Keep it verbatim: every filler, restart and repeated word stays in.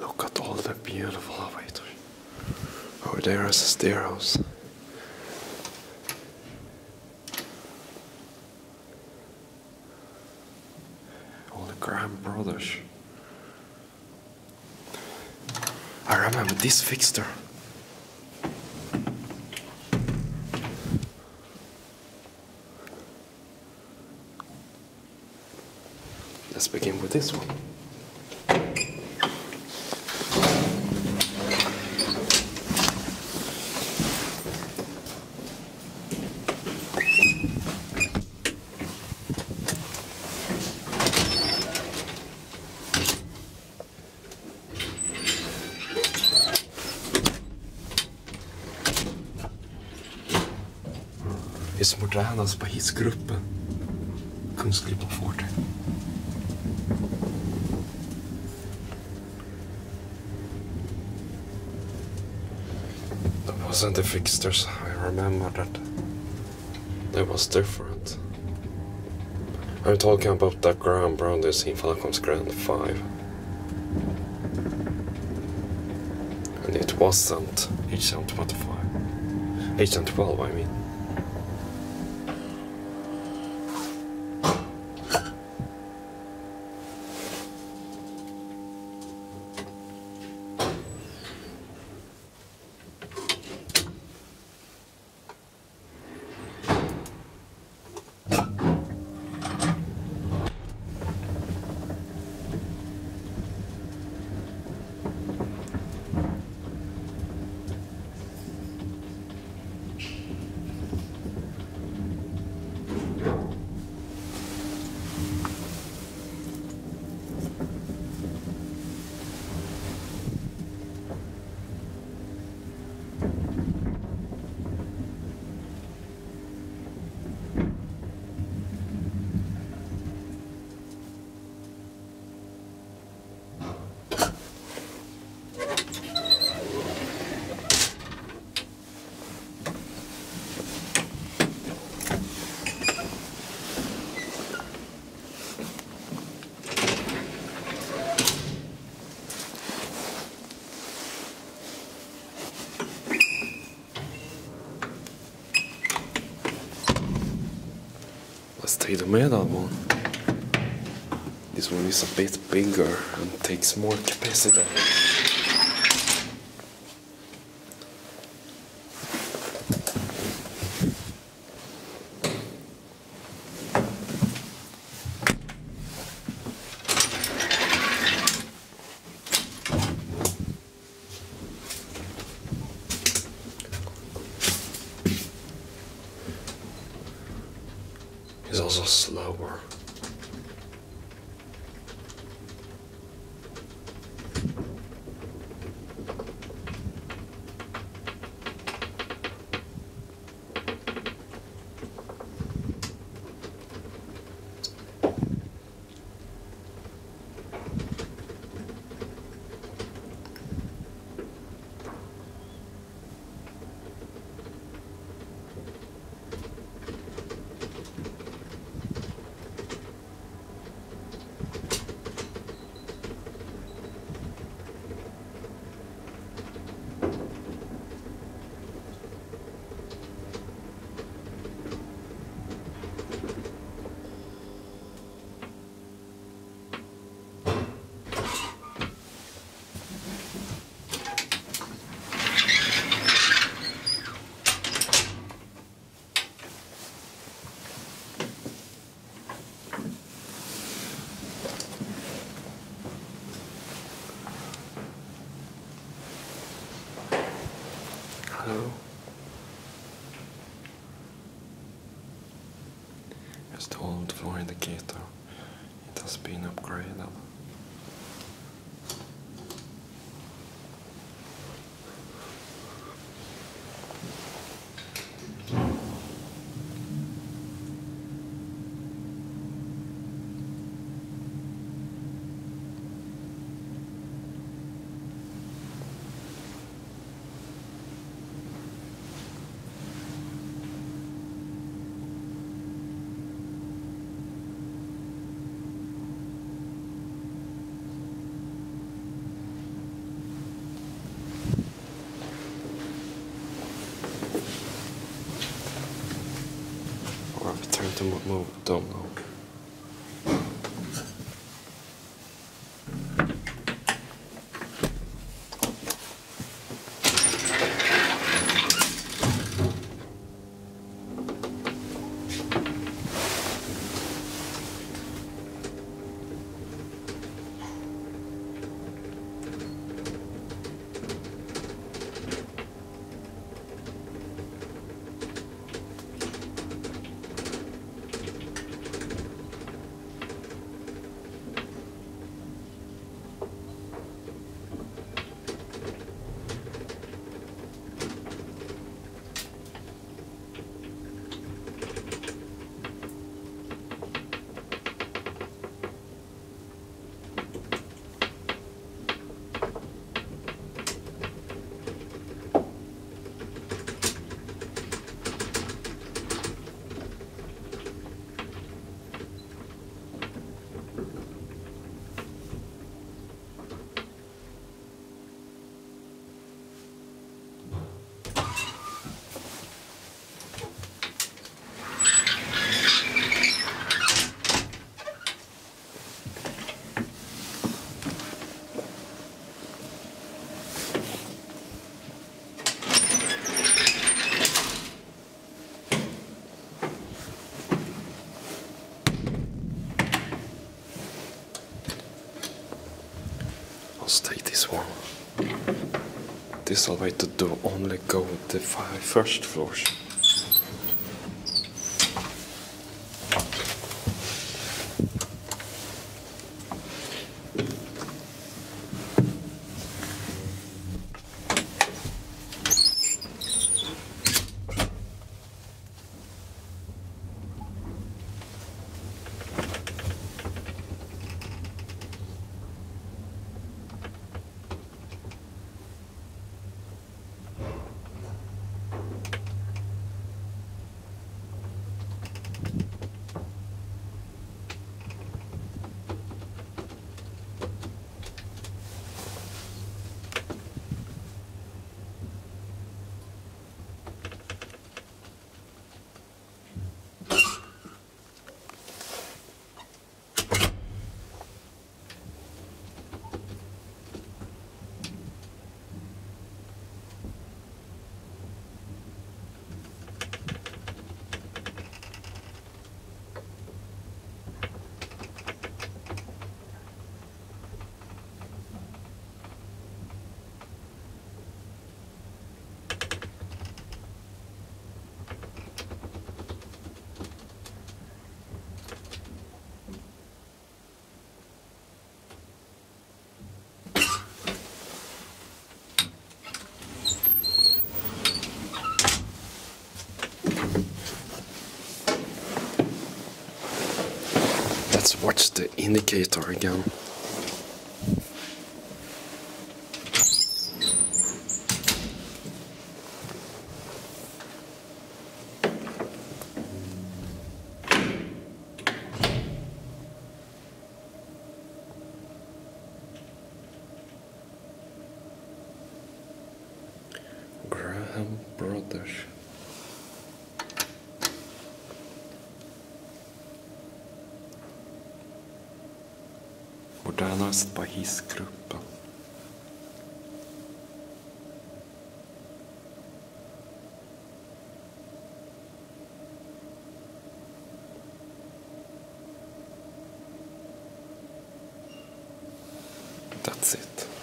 Look at all the beautiful elevators. Over there is a stairhouse. All the Graham brothers. I remember this fixture. Let's begin with this one. Ist modern als på hissgruppen. Kunstklippa Forte. That wasn't the fixtures. I remember that. That was different. I'm talking about that Graham Brothers in Falcon's Grand five. And it wasn't H M twenty-five. H M twelve, I mean. Let's take the middle one. This one is a bit bigger and takes more capacity. It's also slower. Hello. It's the old floor indicator. It has been upgraded. to move them now. Let's take this one. This elevator door only go with the five first floors. Let's watch the indicator again. Graham Brothers. Modernast på hissgruppen. That's it.